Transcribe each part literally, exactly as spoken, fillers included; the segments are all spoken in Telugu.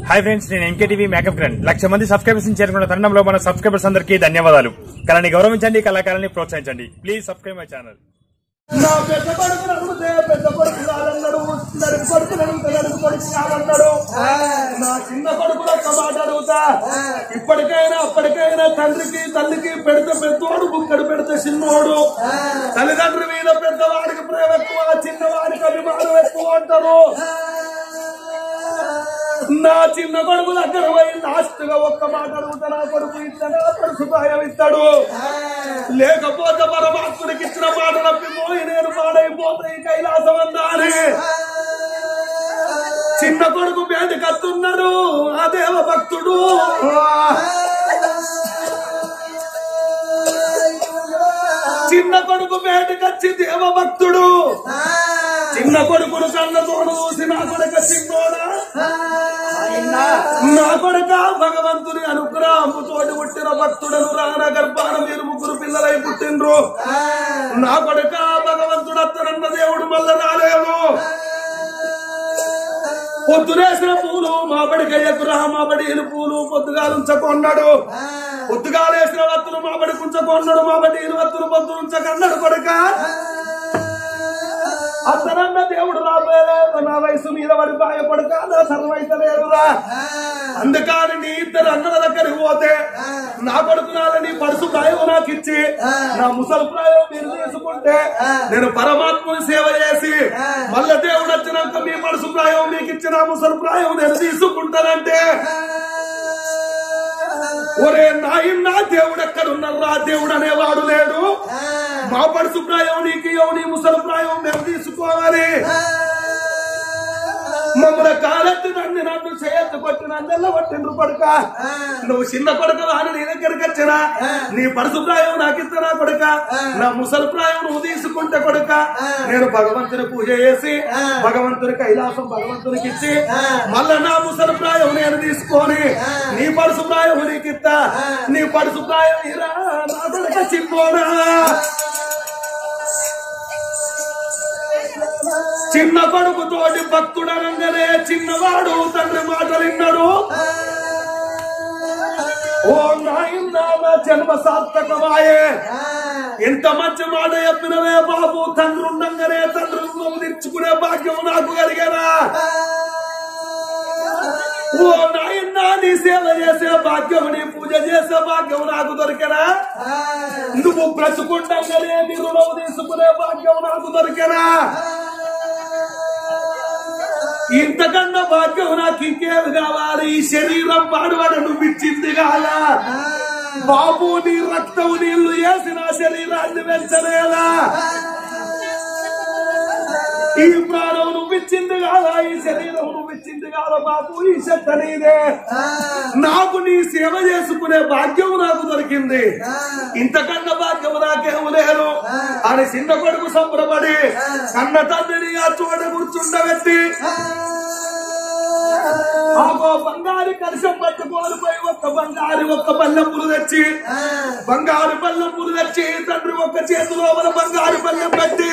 హాయ్ ఫ్రెండ్స్, నేను ఎంకేటీవీ మేకప్ గ్రాండ్ లక్ష మంది సబ్స్క్రైబర్స్ చేరుకున్న తరుణంలో మన సబ్స్క్రైబర్స్ అందరికీ ధన్యవాదాలు. కళని గౌరవించండి, కళాకారాన్ని ప్రోత్సహించండి. Please subscribe my channel. నా పెద్ద కొడుకు నడుగుతే పెద్ద కొడుకు రాదన్నాడు, నడుగు కొడుకు నడుగుతే నడుగు కొడుకు రాదన్నాడు. నా చిన్న కొడుకులు ఒక్క మాట అడుగుతా, ఇప్పటికైనా అప్పటికైనా తండ్రికి తల్లికి పెడితే పెద్దవాడు, బుక్కడు పెడితే చిన్నవాడు. తల్లిదండ్రుల మీద పెద్దవాడికి ప్రేమ ఎక్కువ, చిన్నవాడికి అభిమానం ఎక్కువ అంటారు. నా చిన్న కొడుకు దగ్గర పోయి లాస్ట్ గా ఒక్క మాట అడుగుతా, నా కొడుకు ఇస్తాడా కొడుకు సాయం ఇస్తాడు, లేకపోతే పరమాత్ముడికి ఇచ్చిన మాట తప్పిపోయి నేను పాడైపోతా ఈ కైలాసం అందాని. చిన్న కొడుకు బయటకత్తున్నాడు ఆ దేవ భక్తుడు. చిన్న కొడుకు బయటకొచ్చి దేవ భక్తుడు. చిన్న కొడుకును కళ్ళతోడు చూసి నా కొడుక చిన్నోడా, నా కొడుక భగవంతుని అనుగ్రహము తోటి పుట్టిన భక్తుడను రాన గర్భాన మీరు ముగ్గురు పిల్లలై పుట్టిండ్రు. నా కొడుక భగవంతుడు అత్తనన్న దేవుడు మళ్ళా రాలేడు. పొద్దునేసిన పూలు మా బడికయ్యకురా, మా బడిలు పూలు పొద్దుగాలుంచకొన్నాడు. పొద్దుగాలేసిన వత్తులు మా బడి కుంచకొన్నాడు, మా బడిలు వత్తులు పొద్దునుంచకన్నాడు. కొడుక అతనన్న దేవుడు రాబోయేలేదు, నా వయసు మీద పడిపోయే కొడుక నా సర్వైతలేదురా. అందుకని నీ ఇద్దరు అన్నల దగ్గరికి పోతే నా కొడుకు నాలని పడుసు ప్రాయం నాకు ఇచ్చి నా ముసలి ప్రాయం మీరు తీసుకుంటే నేను పరమాత్మని సేవ చేసి మళ్ళా దేవుడు వచ్చినాక మీ పడుసు ప్రాయం మీకు ఇచ్చిన ముసలి ప్రాయం నేను తీసుకుంటానంటే, ఒరే నాయన దేవుడు ఎక్కడున్నారా, దేవుడు అనేవాడు లేడు. మా పడుసు ప్రాయం నీకు నీ ముసలి ప్రాయం మేము తీసుకోవాలి. మమ్మల్ని కాలెత్తి నన్ను నన్ను చేయెత్తు కొట్టిన అందెల్ల కొట్టిండ్రు. కొడుక నువ్వు చిన్న కొడుక అని నీ దగ్గరికి వచ్చినా నీ పడుసు ప్రాయం నాకు ఇస్తానా కొడుక, నా ముసలి ప్రాయం నువ్వు తీసుకుంటే కొడుక నేను భగవంతుని పూజ చేసి భగవంతుని కైలాసం భగవంతునికి ఇచ్చి మళ్ళా నా ముసలి ప్రాయం నేను తీసుకొని నీ పడుసు ప్రాయం నీకు ఇస్తా. నీ పడుసు ప్రాయం ఇరా నా కొడుక చిన్నోడా. చిన్న కొడుకు తోటి భక్తుడనంగానే చిన్నవాడు తండ్రి మాట విన్నాడు. ఓ నాయనా నా జన్మ సార్థకమాయే, ఎంత మంచి మాట చెప్పినవే బాబు. తండ్రి ఉండంగానే తండ్రి నువ్వు తెచ్చుకునే భాగ్యం నాకు కలిగేనా. ఓ నాయనా నీ సేవ చేసే భాగ్యం, నీ పూజ చేసే భాగ్యం నాకు దొరికెనా. నువ్వు బ్రతుకుండగానే నీ రుణం తీసుకునే భాగ్యం నాకు దొరికెనా. ఇంతకన్నా భాగ్యం నాకు ఇంకేమి కావాలి. ఈ శరీరం పాడుబడ నువ్వు ఇచ్చింది కాదా బాబు. నీ రక్తం నీళ్లు వేసి నా శరీరాన్ని పెంచలేదా. ఈ ప్రాణం నువ్వు ఇచ్చింది కాదా, ఈ శరీరం నువ్వు ఇచ్చింది కాదా బాబు. ఈ శక్తి నీదే, నాకు నీ సేవ చేసుకునే భాగ్యం నాకు దొరికింది. ఇంతకన్నా భాగ్యం నాకేమో లేదు అని చిన్న కొడుకు సంబరపడి కన్న తండ్రిని ఆ చోట కూర్చుండబెట్టి ఆగో బంగారు కలశం పట్టుకోని పోయి ఒక్క బంగారు ఒక్క పల్లెం పులు తెచ్చి బంగారు పల్లెం పులు తెచ్చి తండ్రి ఒక్క చేతిలో మన బంగారు పల్లెం పెట్టి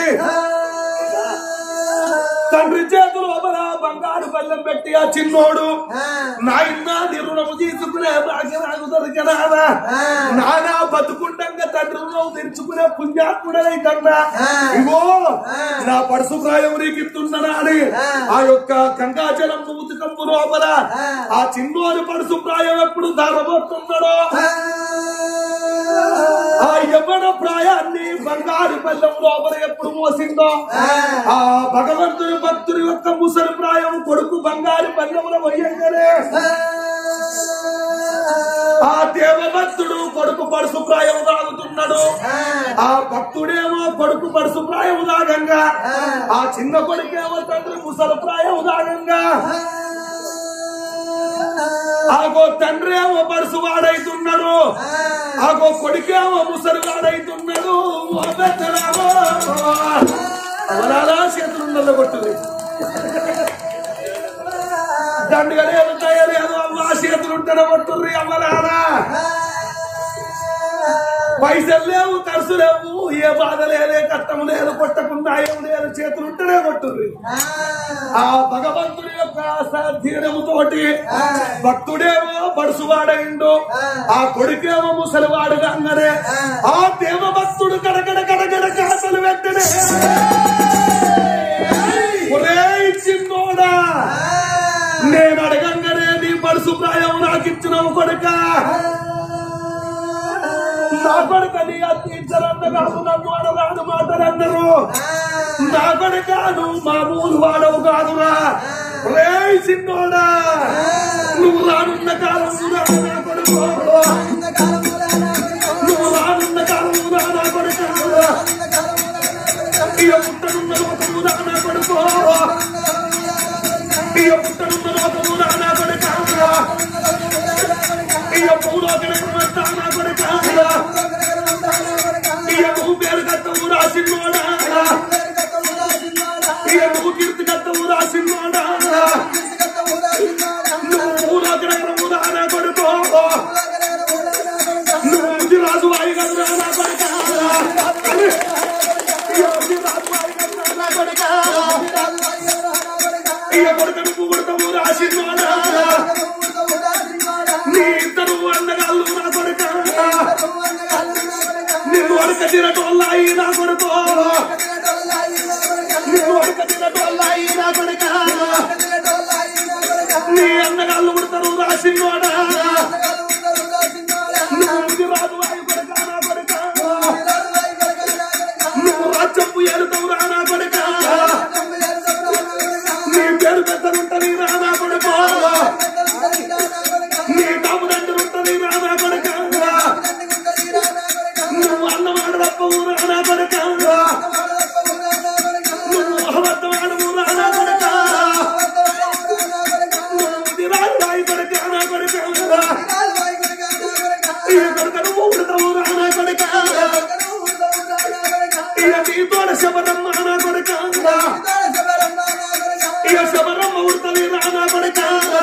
తండ్రి చేతులు లోపల బంగారు పల్లెం పెట్టి ఆ చిన్నోడు నాయన నీ రుణము తీసుకునే భాగ్యం నాకు దొరికినా. నానా బతుకుండంగా తండ్రి రుణం తెచ్చుకునే పుణ్యాత్ముడైతన్నా ఇగో నా పడుసు ప్రాయం నీకిస్తున్నా అని ఆ యొక్క గంగాజలం ఉతికంపు లోపల ఆ చిన్నోని పడుసు ప్రాయం ఎప్పుడు దారబోతున్నాడో ఆ యవ్వన ప్రాయాన్ని బంగారు పల్లెం లోపల ఎప్పుడు మోసిందో ఆ భగవంతుని భక్తుని యొక్క ముసలి ప్రాయం కొడుకు బంగారు పల్లెముల వయ్యంగానే ఆ దేవభక్తుడు కొడుకు పడుసు ప్రాయం తాగుతున్నాడు. ఆ భక్తుడేమో కొడుకు పడుసు ప్రాయం తాగంగా ఆ చిన్న కొడుకేమో తండ్రి ముసలి ప్రాయం తాగంగా ఆగో తండ్రి ఏమో పడుసు వాడైతున్నాడు, ఆగో కొడుకేమో ముసలి వాడైతున్నాడు. అవరాలా చేతులుండలో కొట్టుది దండుగా లేదు తయారు అమ్మా చేతులుంటే కొట్టుర్రి అమ్మలారా. పైసలు లేవు ఖర్చు లేవు ఏ బాధ లేదే కష్టం లేదు కొట్టకుండా ఏం లేదు చేతులుంటేనే కొట్టుంది ఆ భగవంతుడి యొక్క అసాధ్యముతోటి భక్తుడేమో బడుసువాడైండు ఆ కొడుకేమో ముసలివాడు గంగనే ఆ దేవ భక్తుడు కడగడ కడగడ కాసలు వెంటనే చిన్నోడా నేను అడగంగానే నీ పరుసు ప్రాయం నాకు ఇచ్చినవు కొడుక నా కొడుక నీ అత్తించరన్న కాదు నన్ను అడగాను మాటలందరూ నా కొడుక నువ్వు మామూలు వాడవు కాదురా రే చిన్నోడా నువ్వు రానున్న కాలం నా కొడుకు నువ్వు రానున్న కాలం నా కొడుక ఇక పుట్టనున్న లోకము నా కొడుకు ఇక పుట్టనున్న లోకము నా కొడుక ఇక పూలోకమంతా నా కొడుక ఇక నువ్వు పేరు కత్తవు రాసినోడా ఇక నువ్వు కీర్తి కత్తవు రాసినోడా నువ్వు పూలోకము నా కొడుకు నువ్వు రాజు వాయి కదా నా కొడుక ఇక కొడుకను పువ్వుడతావు రాసినోడా నీ ఇద్దరు అన్నగాళ్ళు నా కొడుక నిన్ను అడక తినటోళ్ళాయి నా కొడుకు నిన్ను అడక తినటోళ్ళాయి నా కొడుక నీ అన్నగాళ్ళు పుడతారు రాసినోడా నువ్వు రాదు వాయి కొడుక నా కొడుక నువ్వు రాజ్యపు ఏలుతావు రా నా కొడుక నీ పేరు పెద్దలుంటది రానా కొడుక నీ తాము దగ్గరుంటది రానా కొడుక నువ్వు అన్నవాడు తప్పవు రానా కొడుక నువ్వు అబద్ధవాడవు రానా కొడుక నువ్వు రాయి కొడుక నా కొడుక ఈ కొడుక నువ్వు ఉడతావు రానా కొడుక ఇక నీ తోడ శబరమ్మ నా కొడుక ఇక శబరమ్మ ఉడతది రానా కొడుక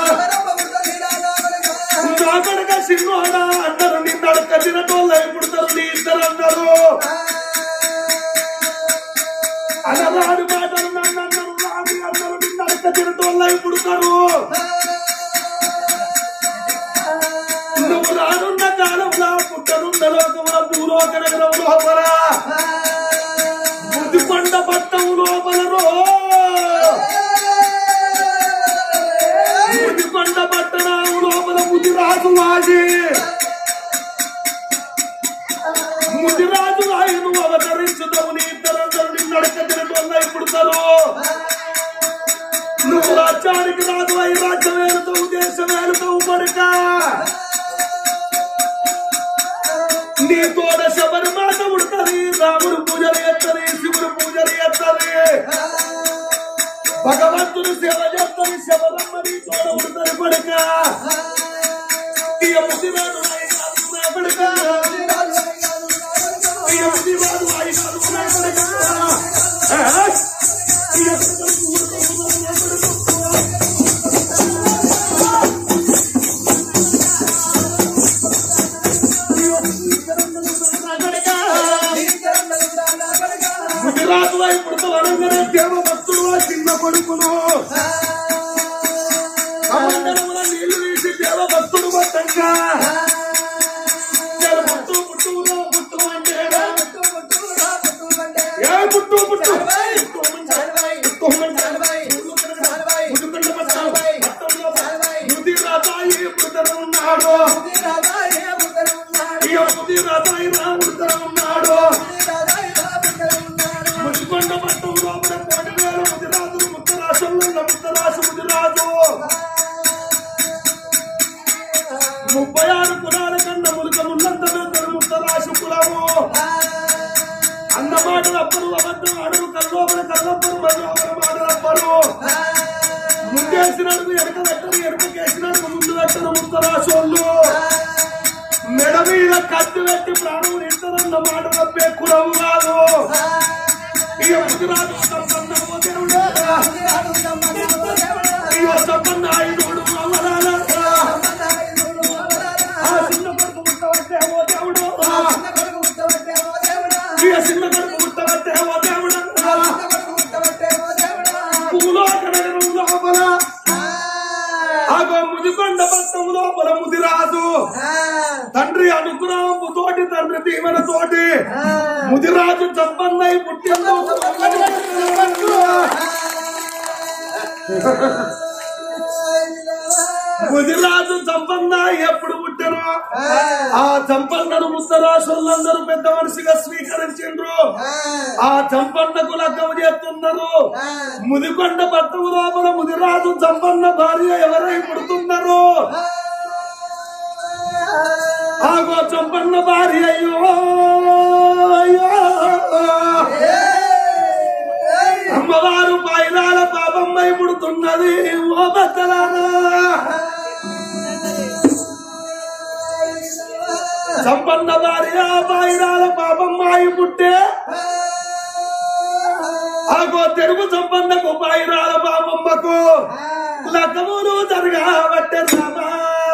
నా కొడుక సిన్నోడా అందరు నిన్ను అడక తినటోళ్ళ పుడతారు నీ ఇద్దరు అన్నారు అనరాని మాటలు నన్ను అన్నారు రాని అందరు నిన్ను అడక తినటోళ్ళ పుడతారు నువ్వు రానున్న కాలంలో పుట్టనున్న లోకముల భూలోక నగరం లోపల ముద్దికొండ పట్టం లోపల రో ముద్దికొండ పట్టణం లోపల ముదిరాజు వాడి ముదిరాజు ఆయన అవతరించుతావు నీ ఇద్దరందరూ నిన్ను అడక తినటోళ్ళ పుడతారు నువ్వు రాజ్యానికి రాదు అయి రాజ్యం వేలుతావు దేశం వేలుతావు కొడుక నీ తోడ శబరి మాట ఉడతది రాముడు పూజలు ఎత్తది శివుడు పూజలు ఎత్తది భగవంతుడు సేవ చేస్తది శబరమ్మ నీ తోడ ఉడతది కొడుక ఇక ముసిరాడు కొడుక ఇక ముసిరాడు వాయి కాదు గుజరాత్ వైపు వరంగనే దేవ భక్తుడు చిన్న కొడుకును అమండలముల నీళ్లు తీసి దేవ భక్తుడు పట్టంగా పుట్టు పుట్టు పుట్టు అంటే ఏ పుట్టు పుట్టు ముదిరాతాయి పుడతను ఉన్నాడు ఇక ముదిరాతాయి రాముడుతను ఉన్నాడు ముదికొండ పట్టం లోపల కోటి వేల ముదిరాజులు ముత్తరాశంలో ముత్తరాశు ముదిరాజు ముప్పై ఆరు కులాల కన్నా ములకమున్నంత ముత్తరాశు కులము అన్న మాటలప్పరు అబద్ధం అడుగు కల్లోపల కల్లప్పరు మరోపల మాటలప్పరు ముందేసినడుగు ఎడక పెట్టరు ఎడకకేసినడుగు ముందు పెట్టరు ముత్తరాశోళ్ళు మెడ మీద కత్తి పెట్టి ప్రాణం ఇద్దరన్న మాట తప్పే కులము కాదు ఇక ముదిరాజు సంపన్నమో దేవుడా ఇక సంపన్న ఐదుడు ఆ చిన్న కొడుకు ముట్టబట్టే ఓ దేవుడు ఇక చిన్న ముదికొండ పట్టం లోపల ముదిరాజు తండ్రి అనుగ్రహం తోటి తండ్రి దీవెన తోటి ముదిరాజు సంపన్నై పుట్టిందో ముదిరాజు సంపన్న ఎప్పుడు పుట్టారు ఆ సంపన్నను ముద్దరాశులందరూ పెద్ద మనిషిగా స్వీకరించిండ్రు ఆ సంపన్నకు లగ్గం చేస్తున్నారు ముదికొండ పట్టం లోపల ముదిరాజు సంపన్న భార్య ఎవరై పుడుతున్నారు ఆగో సంపన్న భార్య అయ్యో అమ్మవారు పైలాల పాపమ్మై పుడుతున్నది ఓ బద్దలానా సంపన్న భార్య పైలాల పాపమ్మాయి పుట్టే ఆగో తెలుగు సంపన్నకు పైలాల పాపమ్మకు లగ్గములు జరగబట్టే రామా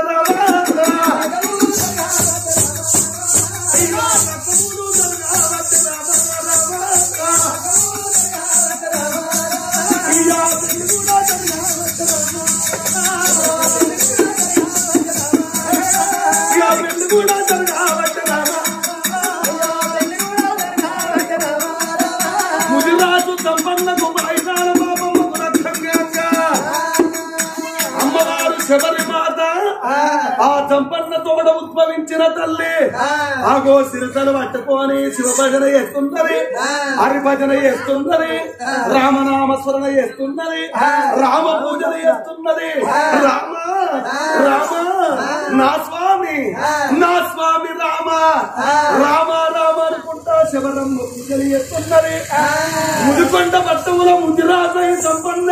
ముదిరాజు సంపన్నకు పైనాల పాపమ్మకు రక్షంగా అమ్మవారు శబరి మాత ఆ సంపన్న తోడ ఉద్భవించిన తల్లి ఆగో సిరితలు పట్టుకొని శివ భజన చేస్తున్నది హరి భజన చేస్తున్నది రామనామస్మరణ చేస్తున్నది రామ పూజన చేస్తున్నది రామ రామ నా స్వామి నా స్వామి రామ రామ రామ అనుకుంటా శివరమ్మ పూజలు చేస్తున్నది ముదికొండ పట్టముల ముదిరాజై సంపన్న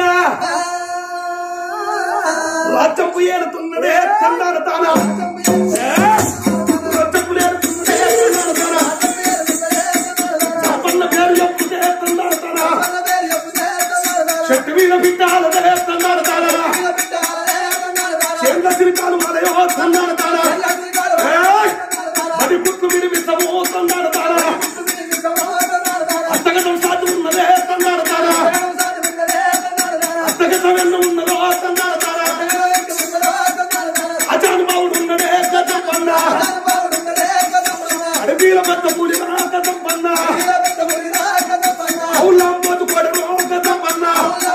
రాజ్యపు ఏడుతున్నదే తండారు తానా రాజ్యపు ఏడుతున్నదే తండారు తానా సంపన్న పేరు చెప్పుతే తండారు తానా చెట్టు మీద బిడ్డాలదే తండారు తానా చేంద్ర సిరికాలు మలయో తండారు తానా మరి పుట్టు విడిపిస్తాము తండారు తానా అత్తగతం సాధు ఉన్నదే తండారు తానా అత్తగతం ఎన్న ఉన్నదో తండారు తానా అజానుభావుడు ఉన్నదే కథం పన్నా అడవిల పెద్ద పూలి కథం పన్నా అవులాంబోతు కొడను కథం పన్నా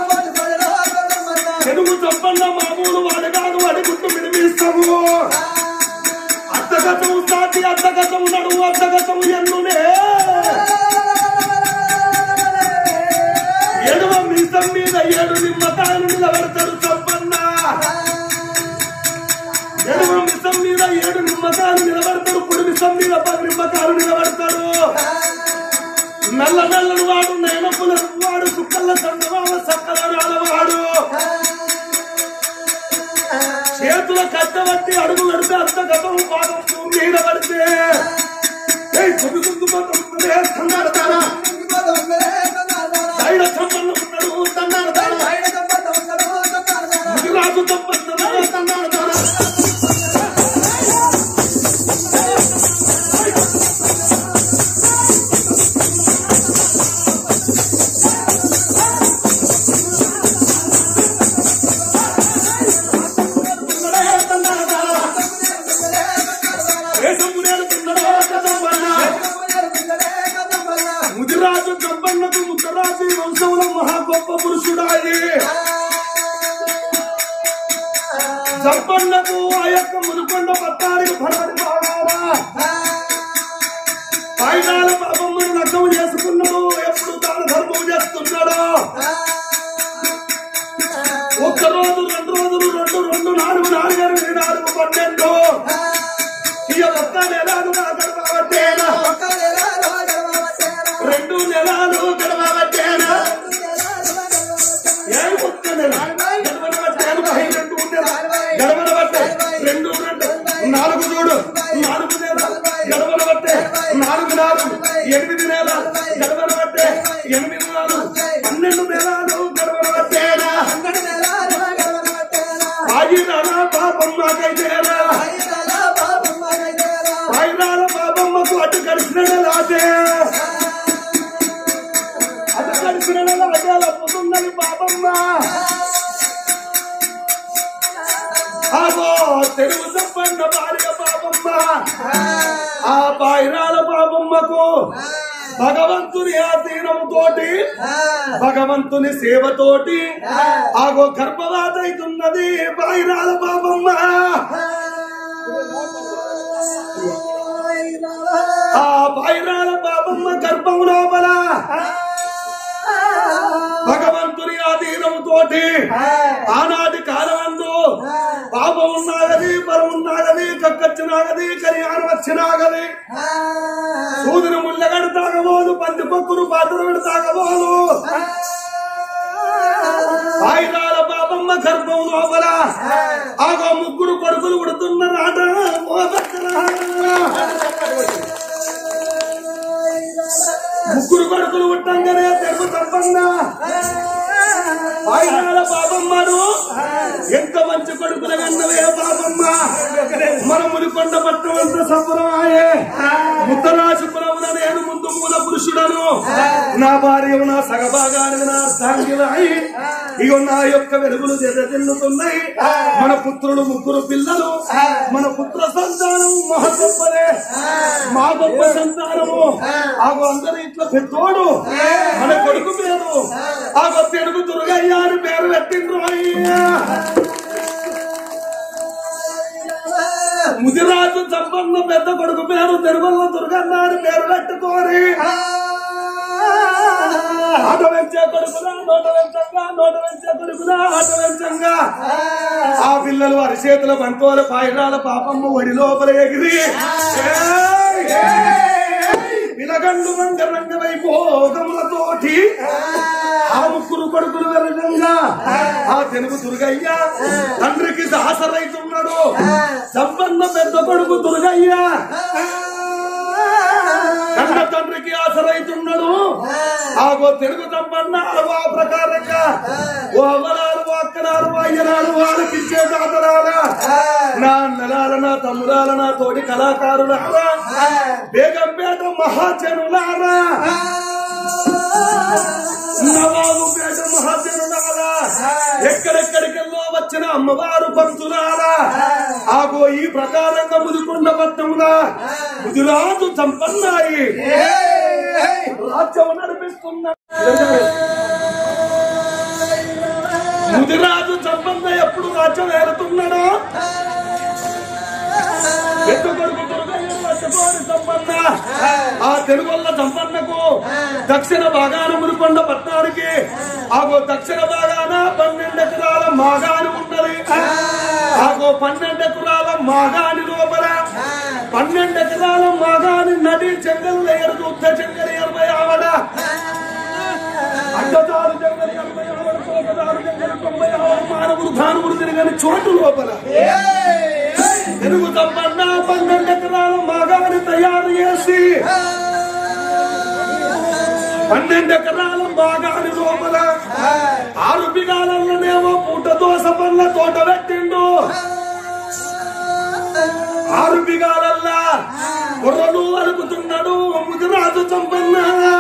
తెలుగు సంపన్న మామూలు వాడు కాదు వాడి గుట్టు విడిపిస్తాము అత్తగతం సాటి అత్తగతం నడు అత్తగతం ఎన్నునే ఎడవ మిసం మీద ఏడు నిమ్మకాయలు నిలబెడతాడు సంపన్న ఎడవ మిసం మీద ఏడు నిమ్మకాయలు నిలబెడతాడు కుడి మిసం మీద పది నిమ్మకాయలు నిలబెడతాడు నల్ల నల్లని వాడు నేనప్పుల వాడు సుక్కల సందమాల సక్కల రాలవాడు చేతుల కట్టబట్టి అడుగు నడితే అత్తగతం పాదం మీద పడితే తండాడతారా సైడ సంపన్న ఉన్నాడు తండాడతారా ముదిరాజు తప్పన్నారా తండాడతారా ముదిరాజు సంపన్నకు ముద్దరాజు వంశంలో మహా గొప్ప పురుషుడాయి సంపన్నకు ఆ యొక్క ముదికొండ పట్టానికి భరడి బాగారా పైనాల పాపమ్మను లగ్గం చేసుకున్నాడు ఎప్పుడు దాన ధర్మం చేస్తున్నాడు ఒక్క రోజు రెండు రోజులు రెండు రెండు నాలుగు నాలుగు ఎనిమిది నాలుగు పన్నెండు ఇక ఒక్క నెలలు నా గడపబట్టేనా రెండు నెలలు గడపబట్టేనా ఏ ఒక్క నెల గడపబట్టేను రెండు గడపబట్టే రెండు రెండు నాలుగు చూడు నాలుగు నెలలు గడపబట్టే నాలుగు నాలుగు ఎనిమిది నెలలు గడపబట్టే ఎనిమిది నాలుగు పన్నెండు నెలలు గడపబట్టేనా ఆగిరాల పాపమ్మకైతేనా పైనాల పాపమ్మకు అటు కలిసిన లాదే అటు కలిసిన లాదే అప్పుతున్నది పాపమ్మ ఆగో తెలుగు సంపన్న భార్య పాపమ్మ ఆ పాయిరాల పాపమ్మకు భగవంతుని ఆధీనముతోటి భగవంతుని సేవతోటి ఆగో గర్భవాత అవుతున్నది పాయిరాల పాపమ్మ. ఆ పాయిరాల పాపమ్మ గర్భం లోపల భగవంతుని ఆధీనముతోటి ఆనాటి కాలమందు పాపం ఉన్నాగది పరం ఉన్నాగది కక్కచ్చినాగది కరియానం వచ్చినాగది సూదిని ముళ్ళగడ తాగబోదు పంది పొక్కును పాత్రగడ తాగబోదు. పాయిరాల పాపమ్మ గర్భం లోపల ఆగో ముగ్గురు కొడుకులు ఉడుతున్నారాట. ముగ్గురు కొడుకులు పుట్టంగానే తెలుగు సంపన్న పాయిరాల పాపమ్మను ఎంత మంచి కొడుకుల కన్నవే పాపమ్మ. మన మునికొండ పట్టం అంత సంబరమాయే. ముత్తరాశుపురమున నేను ముందు మూల పురుషుడను నా భార్యవు నా సగభాగానికి నా సాంగిలాయి ఇగో నా యొక్క వెలుగులు చెల్లుతున్నాయి. మన పుత్రుడు ముగ్గురు పిల్లలు మన పుత్ర సంతానం మహా గొప్పదే మా గొప్ప సంతానము. ఆగో అందరూ ఇట్లా పెద్దోడు మన కొడుకు పేరు ఆగో తెలుగు దుర్గయ్య అని పేరు పెట్టిండ్రు. ముదిరాజు సంపన్న పెద్ద కొడుకు పేరు తెలుగులో దుర్గన్న అని పేరు పెట్టుకోరి ఆట వెంచే కొడుకునా నోట వెంచంగా నోట వెంచే కొడుకునా ఆట వెంచంగా ఆ పిల్లలు అరిచేతుల బంకోల పాయిరాల పాపమ్మ ఒడి లోపల ఎగిరి పిలగండు రంగ రంగ వైభోగములతోటి ఆ ముగ్గురు కొడుకులు వెరగంగా ఆ తెలుగు దుర్గయ్య తండ్రికి దాసరైతున్నాడు. సంపన్న పెద్ద కొడుకు దుర్గయ్య కన్న తండ్రికి ఆసరైతున్నాడు. ఆగో తెలుగు సంపన్న ఆ ప్రకారంగా ఓ అవ్వలాలు అక్కడాలు అయ్యనాలు వాళ్ళకిచ్చే దాతరాల నా అన్నలాల నా తమ్మురాల నా తోటి కళాకారులారా బేగంపేట మహాజనులారా నవాబుపేట మహాజనులారా ఎక్కడెక్కడికెళ్ళో వచ్చిన అమ్మవారు పంతులారా ఆగో ఈ ప్రకారంగా ముదికొండ పట్టంలా ముదిరాజు సంపన్నాయి రాజ్యం నడిపిస్తున్నా. ముదిరాజు సంపన్న ఎప్పుడు రాజ్యం ఏరుతున్నాడో పెద్ద కొడుకు సంపన్న ఆ తెలుగొల్ల సంపన్నకు దక్షిణ భాగాన మునికొండ పట్టణానికి ఆగో దక్షిణ భాగాన పన్నెండు ఎకరాల మాగాని ఉన్నది. ఆగో పన్నెండు ఎకరాల మాగాని లోపల పన్నెండు ఎకరాల మాగాని నడి చెంగల్ ఎరుదు ఉద్ద చెంగల్ ఎనభై ఆవడ అడ్డదారు చెంగల్ ఎనభై ఆవడ తోటదారు చెంగల్ తొంభై ఆవడ మానవులు ధానువులు తిరగని చోటు లోపల తెలుగు సంపన్న పన్నెండు ఎకరాల మాగాని తయారు చేసి పన్నెండు ఎకరాల మాగాని లోపల ఆరు బిగాలలోనేమో పూట దోస పండ్ల తోట పెట్టిండు. ఆరు బిగాలల్లా బుర్రలు అలుకుతున్నాడు ముదిరాజు సంపన్న.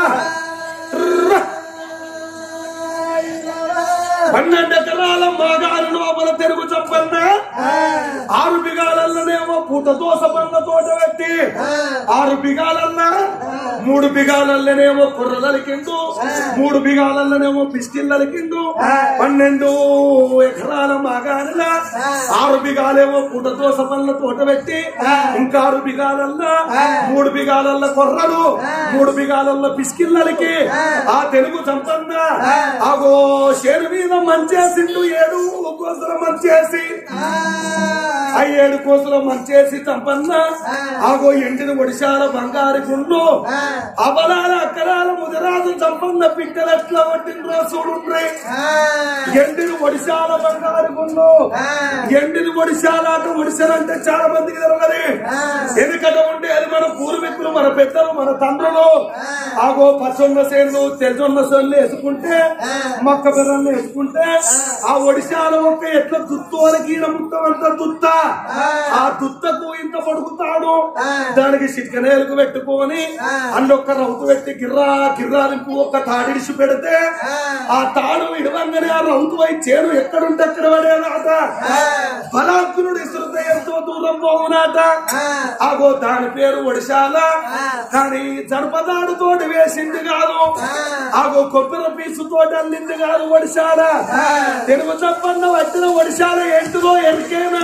పన్నెండు ఎకరాల మాగాని లోపల తెలుగు సంపన్న ఆరు బిగాలలోనేమో పూట దోస పండ్ల తోట పెట్టి ఆరు బిగాలన్నా మూడు బిగాలలోనేమో కుర్రలకిండు మూడు బిగాలలోనేమో పిస్టిల్లకిండు. పన్నెండు ఎకరాల మాగానిల ఆరు బిగాలేమో పూట దోస పండ్ల తోట పెట్టి ఇంకా ఆరు బిగాలల్లా మూడు బిగాలల్ల కొర్రలు మూడు బిగాలల్ల పిస్కిల్లలకి ఆ తెలుగు సంపన్న ఆగో షేరు మీద మంచేసిండు. ఏడు కోసల మంచేసి ఆ ఏడు కోసల మంచేసి సంపన్న ఆగో ఎండిన ఒడిశాల బంగారు గుండు అబలాల అక్కరాల ముదిరాజు సంపన్న పిట్టలు ఎట్లా పట్టిన చూడుండ్రి. ఎండిన ఒడిశాల బంగారు గుండు ఎండిన ఒడిశాల ఆట ఒడిశాలంటే చాలా మందికి తెలవదు. ఎందుకంటే ఉంటే అది మన పూర్వీకులు మన పెద్దలు మన తండ్రులు ఆగో పచ్చొన్న సేన్లు తెల్లొన్న సేన్లు వేసుకుంటే మొక్క బిర్రలు వేసుకుంటే ఆ ఒడిశాల ఒక్క ఎట్లా తుత్తోల గీడ ముట్టమంతా తుత్త ఆ దుత్తకు ఇంత పడుకుతాడు దానికి చిట్కనేలకు పెట్టుకొని అల్లొక్క రౌతు పెట్టి గిర్రా గిర్రానికి ఒక్క తాడిడిసి పెడితే ఆ తాడు ఇడవంగానే ఆ రౌతు అయి చేను ఎక్కడుంటే ఎక్కడ పడేనాట బలాత్ముడు ఇసురుతే ఎంతో దూరం పోవునాట అగో దాని పేరు ఒడిశాల కానీ జనపదాడు తోటి వేసింది కాదు అగో కొబ్బరి పీసు తోటి అల్లింది కాదు ఒడిశాల తెలుగు చెప్పన్న వచ్చిన ఒడిశాల ఎంటిదో ఎరికేనా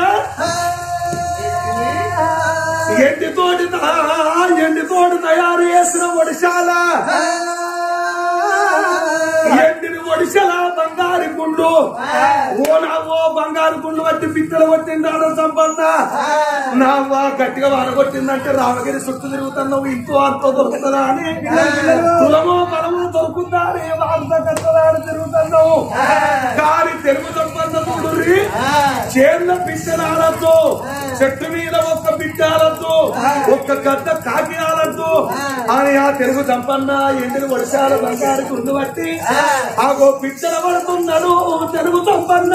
ఎండి తోటి ఎండి తోటి తయారు చేసిన ఒడిశాల ఎండిని ఒడిశాల బంగారు గుండు ఓ నావో బంగారు గుండు వచ్చి పిత్తలు కొట్టిందాడు సంపన్న నావా గట్టిగా వారగొట్టిందంటే రామగిరి చుట్టూ తిరుగుతున్నావు ఇంకో అంతో దొరుకుతుందా అని తులమో బలమో దొరుకుతుందా అని వార్త కట్టదా అని తిరుగుతున్నావు కానీ తెలుగు సంపన్న చూడుర్రి చేర్ల పిచ్చనాలతో చెట్టు మీద ఒక్క పిచ్చాలతో ఒక్క గద్ద కాకినాలతో అని ఆ తెలుగు సంపన్న ఎండిని ఒడిశాల బంగారు గుండు బట్టి ఆగో పిచ్చల పడుతున్నాడు తెలుగు సంపన్న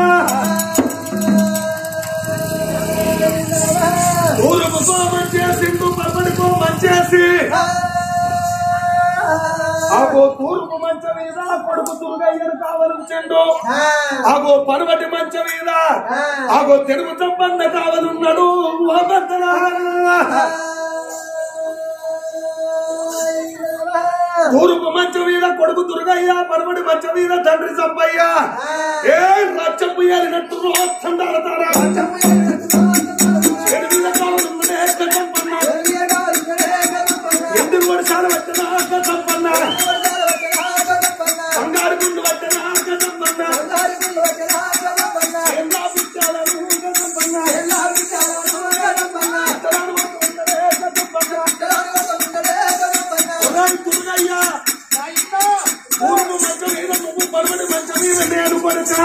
ఊరుకో మంచేసిండు పర్వడికో మంచేసి ఆగో తూర్పు మంచ మీద కొడుకు దుర్గయ్యను కావలుంచెండు ఆగో పర్వటి మంచ మీద ఆగో తెలుగు సంపన్న కావలున్నాడు తూర్పు మంచం మీద కొడుకు దుర్గయ్య పరమడి మంచం మీద తండ్రి సంపయ్య ఏ రచ్చపుయ్యాలినట్టు రోడ్డాడతారా ఎందుకు వర్షాలు వచ్చిన సంపన్న బంగారు గుండు వచ్చిన సంపన్న పూర్వ మంచం మీద నువ్వు పరమడి మంచం మీద నేను పడతా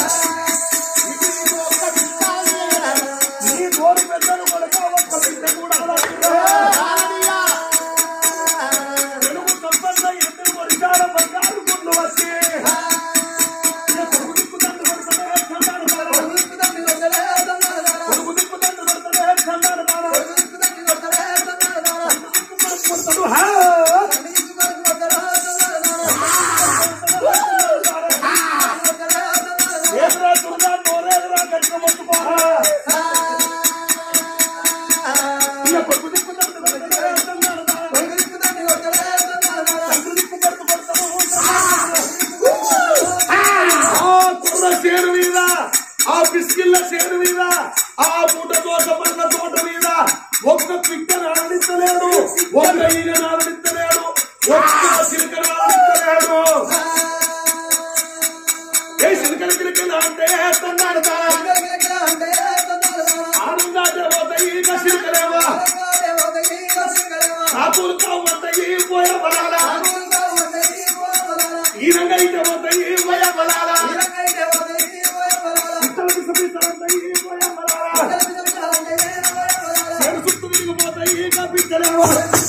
నీ తోడు పెద్దలు పడతా ఒక్క బిడ్డ కూడా తెలుగు సంపన్న ఎందుకు వర్షాల బంగారు గుండు వచ్చి కొడుకు దిక్కు తండ్రి కొడుకునే కన్నాడు కొడుకు దిక్కు తండ్రి కొడుకునే కన్నాడు చేరు మీద ఆ బిస్కిళ్ళ చేరు మీద ఆ పూట తోట పండ్ల తోట మీద ఒక్క పిక్కను ఆనందించలేడు ఒక్క ఈగను ఆనందించలేడు ఒక్క చిలుకను ఆనందించలేడు ఏ చిలుకలు చిలుకలు అంటే తన్నాడు ఆనందాటే పోతాయి ఈగ చిలుకలేవా కాపులతో పోతాయి పోయ బలాలా ఈనంగా అయితే పోతాయి పోయ బలాలా చుట్టూ తిరిగిపోతాయి కప్పించలేవా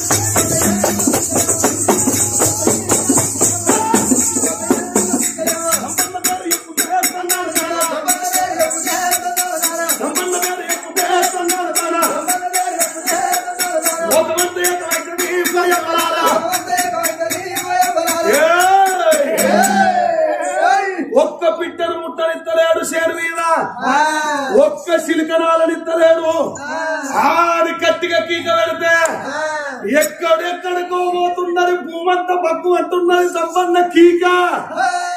ఒక్క పిట్టను ముట్టనిత్తలేడు చేరు మీద ఒక్క సిలికనాలనిత్తలేడు ఆది గట్టిగా కీక పెడితే ఎక్కడెక్కడికో పోతున్నది భూమంతా పక్కు అంటున్నది సంపన్న కీక